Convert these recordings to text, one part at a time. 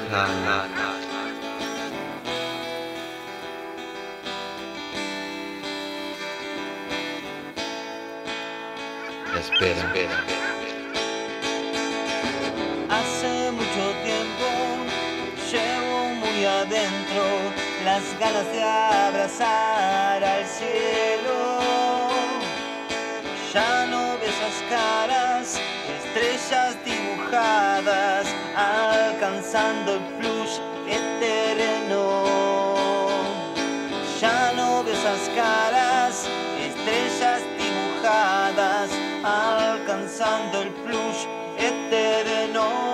Espera. Hace mucho tiempo llevo muy adentro las ganas de abrazar al cielo. Ya no veo esas caras, estrellas dibujadas, alcanzando el flush eterno. Ya no veo esas caras, estrellas dibujadas, alcanzando el flush eterno.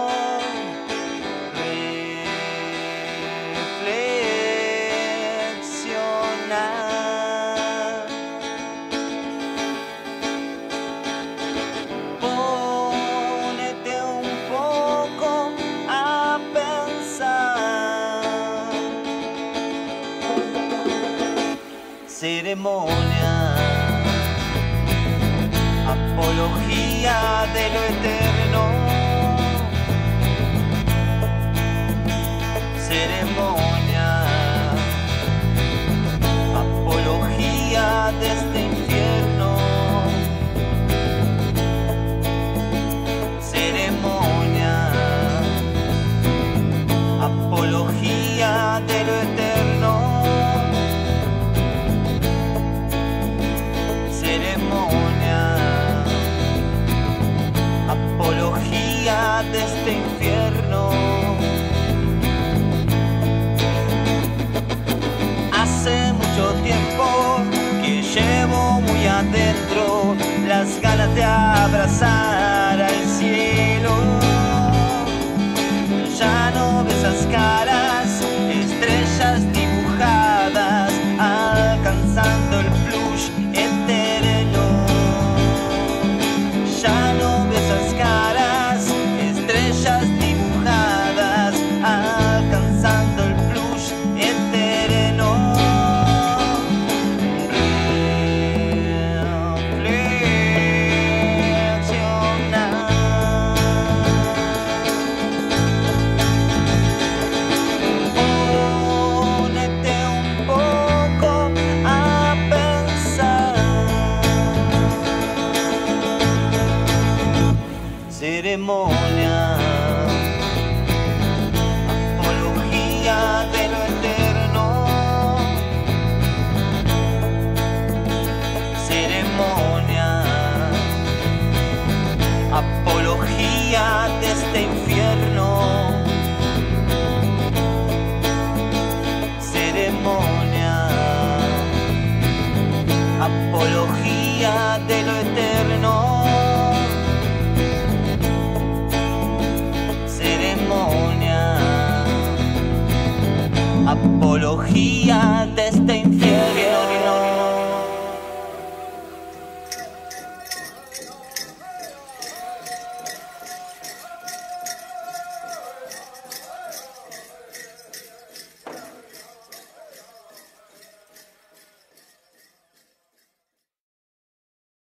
Reflexionar. Pónete un poco a pensar. Ceremonia, apología de lo eterno. Ceremonia, apología de este infierno. Ceremonia, apología de lo eterno. Ceremonia, apología de este infierno. Hace mucho tiempo que llevo muy adentro las ganas de abrazar al cielo. Ya no veo esas caras, estrellas dibujadas, alcanzando el flush eterno. Ya no veo esas caras, estrellas dibujadas, alcanzando el flush eterno. Reflexionar. Pónete un poco a pensar. Ceremonia, apología de lo eterno. Ceremonia, apología de este infierno. Ceremonia, apología de lo eterno. Ceremonia, apología de este